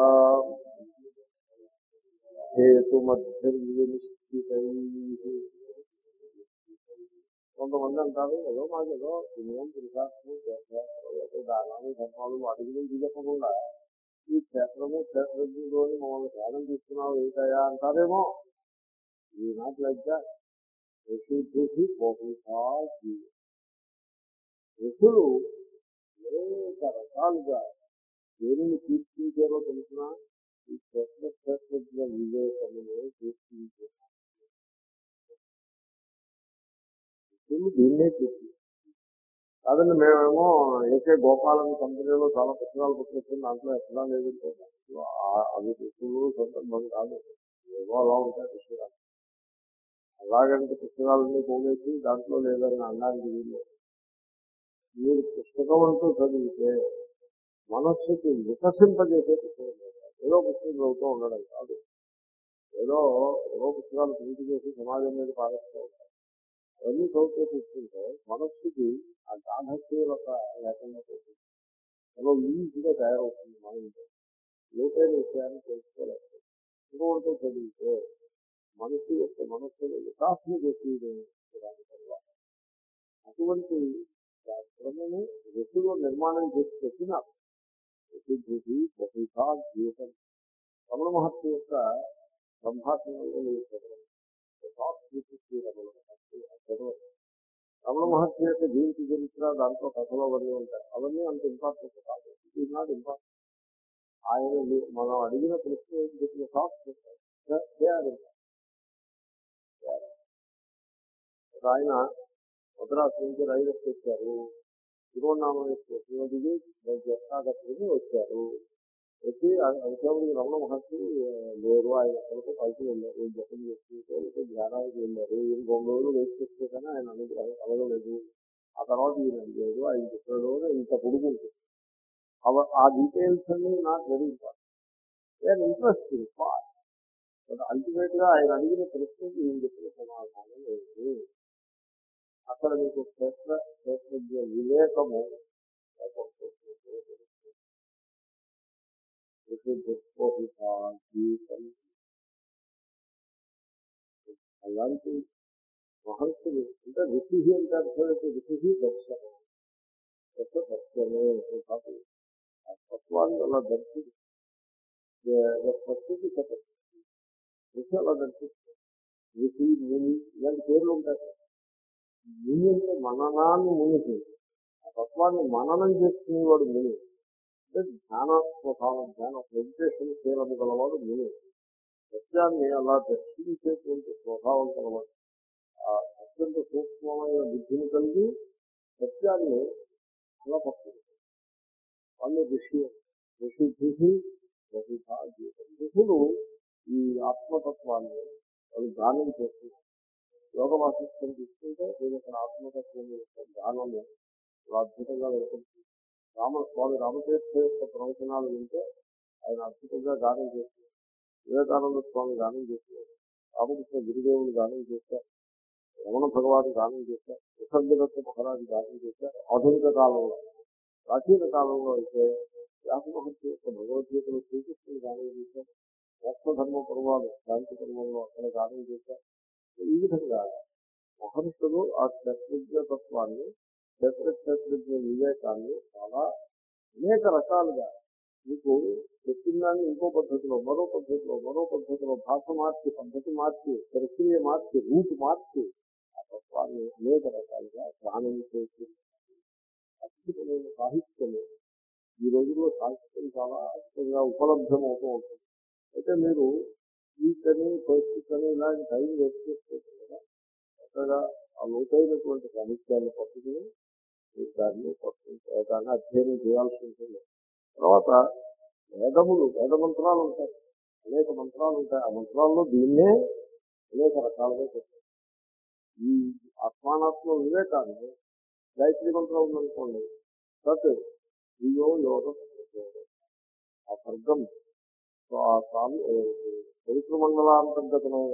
హేతుమద్భిర్వినిశ్చితై. కొంతమంది అంటారు ఏదో మాకు ఏదో పుణ్యం పురుషార్థం దానాలు ధర్మాలు వాటి గురించి చెప్పకుండా ఈ క్షేత్రజ్ఞులోని మమ్మల్ని ధ్యానం తీసుకున్నావు ఏంటయా అంటారేమో. ఈ నాట్ లైక్ దాట్. ఋషులు అనేక రకాలుగా దేనిని తీర్చించారో తెలిసిన ఈ క్షేత్రజ్ఞ వివేకమును వీళ్ళు దీన్నే చూసి కాదండి మేమేమో ఏకే గోపాలని కంపెనీలో చాలా పుస్తకాలు పుట్టించింది దాంట్లో ఎక్కడా లేదు అవి పుస్తకాలు సందర్భం కాదు ఏవో అలా ఉంటాయి పుస్తకాలు అలాగంటే పుస్తకాలన్నీ పోగేసి దాంట్లో లేదని అనడానికి వీళ్ళు మీరు పుస్తకం అంటూ చదివితే మనస్సుకి వికసింపజేసే పుస్తకం ఏదో పుస్తకం చదువుతూ ఉండడం కాదు ఏదో ఏదో పుస్తకాలు ప్రింట్ చేసి సమాజం మీద పారేస్తూ ఉంటారు అవన్నీ చదువుతూ చూస్తుంటే మనస్సుకి ఆ గాఢశీలత లేకుండా పోతుంది ఏదో ఈజీగా తయారవుతుంది మైండ్ లోతైన విషయాన్ని తెలుసుకోలేదు పుస్తకంతో చదివితే మనస్సుని వికాసం చేసేది అటువంటి శాస్త్రమును ఋషులు నిర్మాణం చేసి పెట్టినారు ఋషి బహుశా జీవితం రమణ మహర్షి యొక్క సంభాషణలో రమణ మహర్షి యొక్క జీవిత చరిత్ర దాంట్లో కథలో అవన్నీ ఉంటాయి అవన్నీ అంత ఇంపార్టెంట్ కాదు ఇట్ ఈస్ నాట్ ఇంపార్టెంట్ ఆయన మనం అడిగిన ప్రశ్న చెప్పిన థాట్స్ ఆయన మద్రాసు నుంచి రైలు వచ్చారు తిరువన్నామల స్టేషన్లో దిగి జస్నాగత్రికి వచ్చారు వచ్చి అంశంలో రమణ మహర్షి లేరు ఆయన ఎక్కడికి పైకి వెళ్ళారు జపం చేసుకుంటే ధ్యానానికి వెళ్ళారు ఈయన 2 రోజులు వేస్ట్ చేస్తే కానీ ఆయన అవ్వలేదు ఆ తర్వాత ఈయన అడిగారు ఆయన చెప్పాడు ఇంత పొడుగుంటుంది ఆ డీటెయిల్స్ అన్ని నాకు very important interesting part but ultimate గా ఆయన అడిగిన ప్రశ్నకి ఈయన చెప్పిన సమాధానం లేదు అక్కడ మీకు క్షేత్రజ్ఞ వివేకము అలాంటి మహర్షులు అంటే ఋషి అంటే అర్థమైతే ఋషి దర్శనం దర్శనే కాదు ఆ తత్వాన్ని అలా దర్శించి ఋషి అలా దర్శిస్తారు ఋషి ముని ఇలాంటి పేర్లు ఉంటాయి ముని అంటే మననాన్ని మునికి ఆ తత్వాన్ని మననం చేసుకునేవాడు ముని అంటే ధ్యాన స్వభావం ధ్యాన మెడిటేషన్ చేయడం గలవాడు ముని సత్యాన్ని అలా దర్శించేటువంటి స్వభావం కలవాడు ఆ అత్యంత సూక్ష్మమైన బుద్ధిని కలిగి సత్యాన్ని అలా పట్టుకుంటారు వాళ్ళు ఋషులు ఈ ఆత్మతత్వాన్ని వాళ్ళు గానం చేస్తున్నారు యోగ వాసిష్టం తీసుకుంటే నేను ఇక్కడ ఆత్మతత్వం యొక్క గానము అద్భుతంగా వెళ్తుంది స్వామి రామతీర్థ యొక్క ప్రవచనాలు వింటే ఆయన అద్భుతంగా గానం చేస్తున్నారు వివేకానంద స్వామి గానం చేస్తున్నారు రామకృష్ణ గురుదేవులు గానం చేశారు రమణ భగవాన్ గానం చేశారు విసర్జనత్వ మహారాజు గానం చేశారు ఆధునిక కాలంలో ప్రాచీన కాలంలో అయితే వ్యాస మహర్షి యొక్క భగవద్గీతలు శ్రీకృష్ణుడు గానం చేశారు మోక్షధర్మ పర్వాలు శాంతి పర్వంలో అక్కడ గానం చేశారు ఈ విధంగా మహర్షులు ఆ క్షేత్రజ్ఞ తత్వాన్ని క్షేత్రజ్ఞ వివేకాన్ని చాలా అనేక రకాలుగా మీకు చెప్పిన దాన్ని ఇంకో పద్ధతిలో మరో పద్ధతిలో భాష మార్చి పద్ధతి మార్చి ప్రక్రియ మార్చి రూట్ మార్చి ఆ తత్వాన్ని అనేక రకాలుగా ధ్యానం చేసి అద్భుతమైన సాహిత్యము ఈ రోజుల్లో సాహిత్యం చాలా అద్భుతంగా ఉపలబ్ధం అవుతూ ఉంటుంది అయితే మీరు వీటని పరిస్థితిని ఇలాంటి టైం వేస్ట్ చేసుకోవచ్చు కదా చక్కగా ఆ లోతైనటువంటి సాహిత్యాన్ని పట్టుకుని దాన్ని అధ్యయనం చేయాల్సి ఉంటుంది తర్వాత వేద మంత్రాలు ఉంటాయి అనేక మంత్రాలు ఉంటాయి ఆ మంత్రాల్లో దీన్నే అనేక రకాలుగా చెప్తారు ఈ ఆత్మానాత్మ వివేకాన్ని గాయత్రి మంత్రం ఉందనుకోండి తత్ దియో యోగం ఆ స్వర్గం ఆ స్వామి పవిత్ర మండలాంతర్గతమైన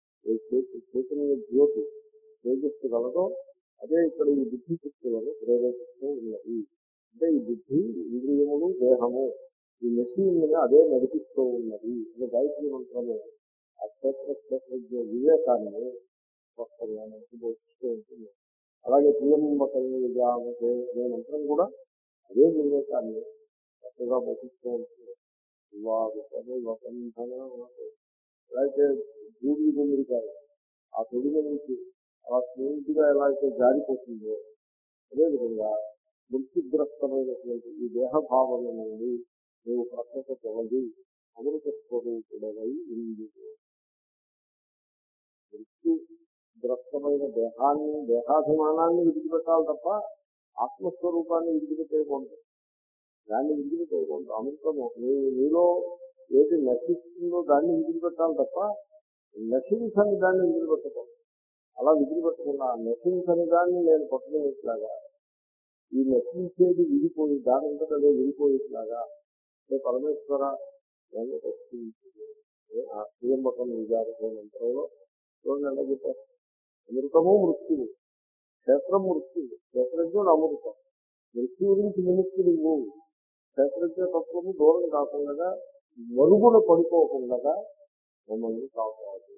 చైతన్య జ్యోతి తేజస్సు గలదో అదే ఇక్కడ ఈ బుద్ధి శక్తులను ప్రేరేపిస్తూ ఉన్నది అంటే ఈ బుద్ధి ఇంద్రియములు దేహము ఈ మెషిన్ అదే నడిపిస్తూ ఉన్నది అనే గాయత్రి మంత్రము ఆ క్షేత్రజ్ఞ వివేకాన్ని స్పష్టంగా మనకు బోధిస్తూ ఉంటుంది అలాగే ప్రియంబకైతే అనే మంత్రం కూడా అదే వివేకాన్ని చక్కగా బోధిస్తూ ఉంటుంది అలాగే గుమిడికాయ ఆ తొడిమ నుంచి అలా స్నేహితుగా ఎలా అయితే జారిపోతుందో అదేవిధంగా మృత్యుగ్రస్తమైనటువంటి ఈ దేహభావన నుండి నువ్వు ప్రకృత తొలగి అమృత స్వరూపుడవై ఉంది మృత్యుగ్రస్తమైనటువంటి నిరస్తమైన దేహాభిమానాన్ని విడిచిపెట్టాలి తప్ప ఆత్మస్వరూపాన్ని విడిచిపెట్టేయకూడదు. దాన్ని విడిచిపెట్టేయకూడదు. అమృతము నీలో ఏది నశిస్తుందో దాన్ని విడిచిపెట్టాలి తప్ప నశించని దాన్ని విడిచిపెట్టకూడదు. అలా విడిచిపెట్టకుండా నశించని దాన్ని నేను పట్టుకునేట్లాగా, ఈ నశించేది విడిపోయి దానంతట అదే విడిపోయేట్లాగా పరమేశ్వర ఆ శ్రీయంబకం విచారణ మంత్రంలో చూడండి ఎలా చెప్పారు. అమృతము మృత్యువు, క్షేత్రం మృత్యువు, క్షేత్రజ్ఞుడు అమృతం. మృత్యువు నుంచి విముక్తి నువ్వు క్షేత్రజ్ఞ తత్వము దూరం కాకుండా మరుగున పడిపోకుండా మమ్మల్ని కాపాడు.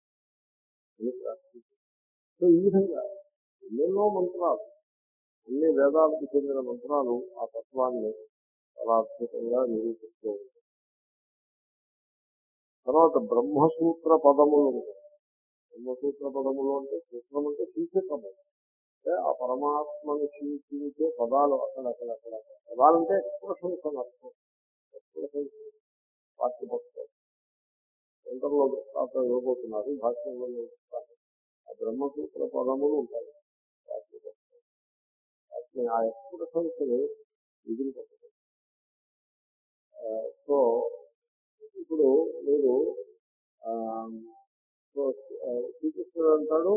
సో ఈ విధంగా ఎన్నెన్నో మంత్రాలు, అన్ని వేదాలకు చెందిన మంత్రాలు ఆ తత్వాన్ని చాలా అద్భుతంగా నిరూపిస్తూ ఉంటాయి. తర్వాత బ్రహ్మసూత్ర పదములు. బ్రహ్మసూత్ర పదములు అంటే సూత్రం అంటే సూచకము, అంటే ఆ పరమాత్మను సూచించే పదాలు. అక్కడ పదాలంటే ఎక్స్ప్రెషన్స్ అని అర్థం. ఎక్స్ప్రెషన్స్ వాక్యపక్షం సెంటర్లో దృష్టాంతం ఇవ్వబోతున్నారు. భాష్యంలో ఆ బ్రహ్మసూత్ర పదములు ఉంటాయి. ఆ ఎక్స్ప్రెషన్స్ ఎదిరిపోతుంది. సో ఇప్పుడు మీరు శ్రీకృష్ణుడు అంటాడు,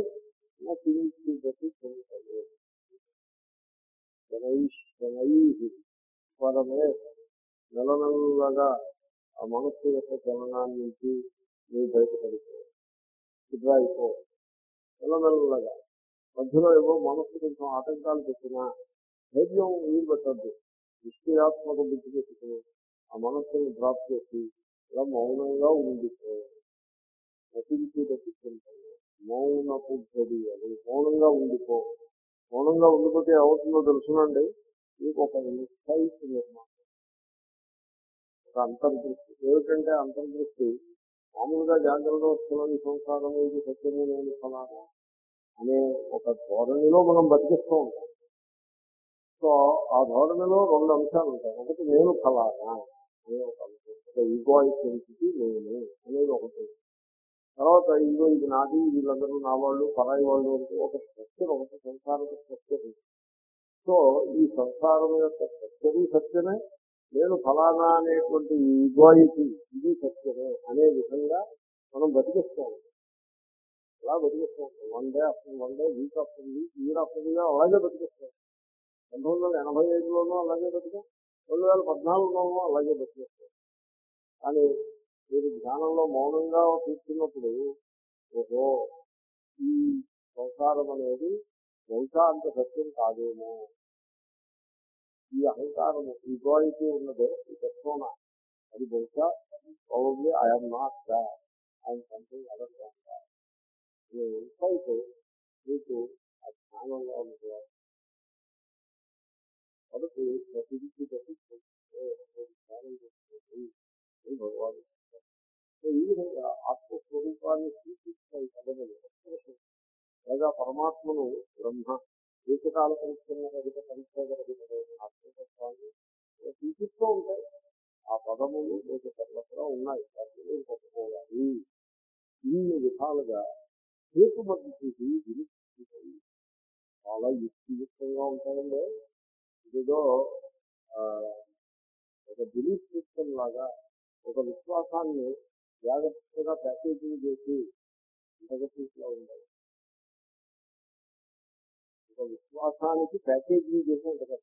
పరమే నెలనెల్లగా ఆ మనస్సు యొక్క చలనాన్ని నుంచి మీరు బయటపడిపో సిద్ధ నెలనెల్లగా మధ్యలో ఏవో మనస్సు కొంచెం ఆటంకాలు పెట్టినా ధైర్యం వీలు పెట్టద్దు. నిశ్చయాత్మక బుద్ధి పెట్టుకుని ఆ మనస్సుని డ్రాప్ చేసి ఇలా మౌనంగా ఉండిపో. నటించి పెట్టుకుంటాను మౌనపు గది అని మౌనంగా ఉండిపో. మౌనంగా ఉండిపోతే ఏమవుతుందో తెలుసునండి, మీకు ఒక ఇన్సైట్ నిర్మాణం, ఒక అంతర్దృష్టి. ఏమిటంటే అంతర్దృష్టి మామూలుగా జాగ్రత్త వస్తున్నది సంసారం, ఇది సత్యము నేను ఫలానా అనే ఒక ధోరణిలో మనం బతికిస్తూ ఉంటాం. సో ఆ ధోరణిలో రెండు అంశాలు ఉంటాయి. ఒకటి నేను ఫలానా అనే ఒక అంశం, ఒక ఈగోయిటీ నేను అనేది ఒకటి. తర్వాత ఇదిగో ఇది నాది, వీళ్ళందరూ నా వాళ్ళు, పరాయి వాళ్ళు అంటే ఒక స్ట్రక్చర్, ఒకటి సంసారం స్ట్రక్చర్. సో ఈ సంసారం యొక్క స్ట్రక్చర్ సత్యమే, నేను ఫలానా అనేటువంటి ఈగోయిటీ ఇది సత్యమే అనే విధంగా మనం బతికిస్తాం. అలా బతికిస్తాం. One day after one day, week after week, year after year అలాగే బతికిస్తాం. 1985లోనూ అలాగే బతికాం, 2014లోనూ అలాగే బతికిస్తాం. కానీ మీరు ధ్యానంలో మౌనంగా కూర్చున్నప్పుడు ఓహో ఈ సంసారం అనేది బహుశా అంత సత్యం కాదేమో, ఈ అహంకారము ఈగోయిటీ ఉన్నదే ఈ తత్వం, అది బహుశా probably I'm not that, I'm something other than that అనే ఇన్సైట్ మీకు ఆ జ్ఞానంలో ఉన్నది. కాబట్టి ధ్యానం చేస్తుంది భగవాన్. ఈ విధంగా ఆత్మస్వరూపాన్ని సూచిస్తాయి పదములు. లేదా పరమాత్మను బ్రహ్మ ఏకకాల పరిచ్ఛిన్నరహిత పరిచ్ఛేదరహిత ఆత్మతత్వాన్ని సూచిస్తూ ఉంటాయి. ఆ పదములు మీకు సర్వత్రా ఉన్నాయి, వాటిని మీరు పట్టుకోవాలి. ఇన్ని విధాలుగా హేతుమతి విరుస్తాయి. చాలా యుక్తియుక్తంగా ఉంటాయండి. ఇదిగో ఒక బిలీఫ్ సిస్టమ్ లాగా ఒక విశ్వాసాన్ని జాగ్రత్తగా ప్యాకేజింగ్ చేసి జగత్తులో ఉండాలి. ఒక విశ్వాసానికి ప్యాకేజింగ్ చేసి ఉంటుంది.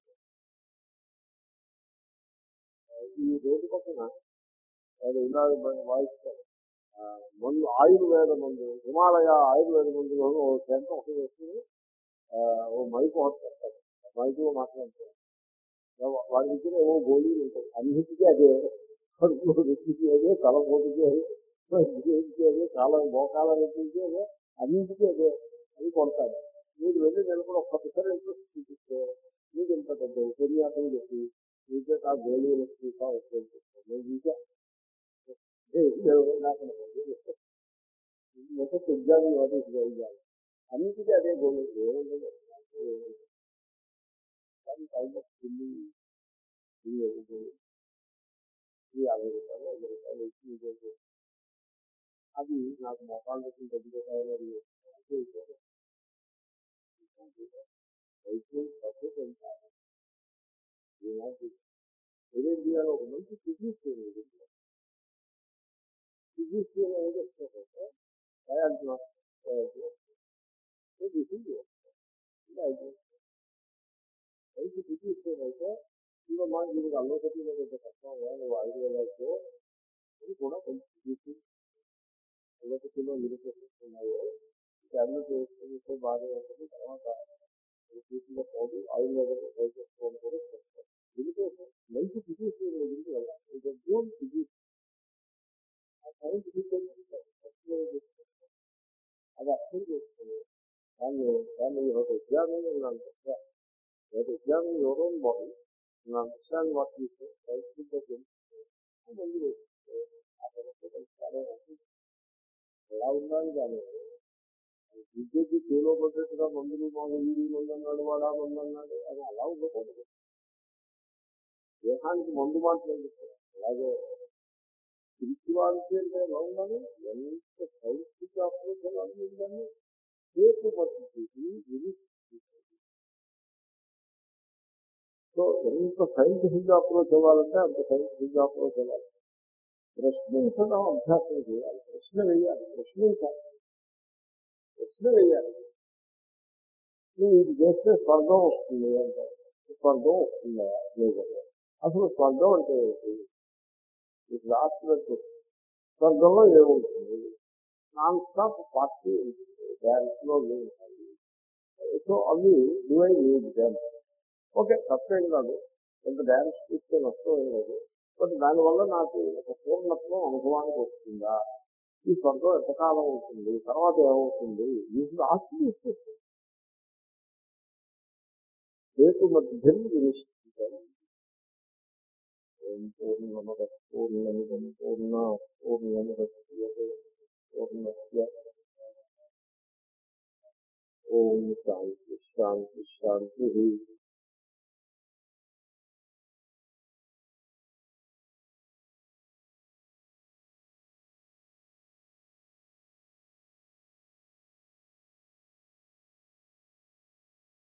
ఈ రోడ్డు పక్కన వాడు ఇలా వాయిస్తారు, మందు ఆయుర్వేద మందు, హిమాలయ ఆయుర్వేద మందులో ఓ సెంట ఒకటి వేసుకుని ఓ మైకు ఒకటి పెడతారు. మైకులో మాట్లాడుతారు. వాడి దగ్గర ఏవో గోళీలు ఉంటాయి, అన్నిటికీ అదే, కడుపులో వ్యక్తికి అదే, తలపోటుకి అదే, అదే, కాలం మోకాల వ్యక్తికి అదే, అన్నింటికీ అదే అని కొడతారు. మీరు వెళ్ళి నిలబడి ఒక్క పిసర్ ఇంట్రెస్ట్ చూపిస్తే మీకు ఇంత పెద్ద ఉపన్యాసం చెప్పి మీకే ఆ గోళీలు చూసా వస్తుంది. నేను చూసా ఎగ్జామ్ నోటీస్ వేయాలి, అన్నిటికీ అదే గోళీలు. $50, $50 $50 అది నాకు మోకాలు దగ్గర తగ్గిపోతాయని అది ఏదేం చేయాలో ఒక మంచి ఫిజిషియన్ ఫిజిషియన్ ఏం చెప్తారంటే మంచి ఫిజిషియన్ అయితే ఇంకా మా దీనికి అల్లోపతిలో కొంచెం కష్టం నువ్వు 5,000 అయితే ఇది కూడా కొంచెం ఫిజిషియన్ అల్లోపతిలో నిరుపేస్తున్నాయో అడ్మిట్ చేసుకుంటే బాగా ఉంటుంది. తర్వాత పూర్తిగా పోదు ఆయిల్ చేసుకోవడం కూడా చేస్తారు. దీనికోసం మంచి ఫిజిషియన్ దగ్గరికి వెళ్ళాలి. ఫిజిషియన్ ఆ సైన్స్ అది అర్థం చేసుకుని దాన్ని దాన్ని ఒక ఎగ్జామిన్ అండర్స్టాండ్ ఒక examine your own body understand what you మంది ఎలా ఉండాలి కానీ బీజేపీ చేలో పడ్డట్టుగా మందులు మాకు ఈ మందు అన్నాడు వాడా మందు అన్నాడు అది అలా ఉండకూడదు. దేహానికి మందు మాట్లాడి అలాగే స్పిరిచువాలిటీ అంటే ఎలా ఉండాలి, ఎంత సైంటిఫిక్ అప్రోచ్ ఎలా ఉండాలి, సేపు పద్ధతి సో ఎంత సైంటిఫిక్ అప్రోచ్ అవ్వాలంటే అంత సైంటిఫిక్ అప్రోచ్ అవ్వాలి. ప్రశ్నించడం అభ్యాసం చేయాలి. ప్రశ్న వేయాలి. ప్రశ్న వేయాలి. నువ్వు ఇది చేస్తే స్వర్గం వస్తుంది అంటే స్వర్గం వస్తుందా లేదా, అసలు స్వర్గం అంటే ఏంటి, ఇది రాసినట్టు స్వర్గంలో ఏముంటుంది, నాన్ స్టాప్ పార్టీ డ్యాన్స్ లో ఉంటాయి. సో అవి డివైడ్ చేద్దాం. ఓకే తప్పేం కాదు, కొంత డ్యాన్స్ చూస్తే నష్టం ఏం లేదు. బట్ దానివల్ల నాకు ఒక పూర్ణత్వం అనుభవానికి వస్తుందా, ఈ స్వర్గం ఎంతకాలం ఉంటుంది, తర్వాత ఏమవుతుంది, వీటిని ఆశ్రయిస్తుంది హేతు మధ్యం నిశ్చితం. పూర్ణమద పూర్ణమిదం పూర్ణముద్యతే పూర్ణస్య ఓం శాంతి శాంతి శాంతి.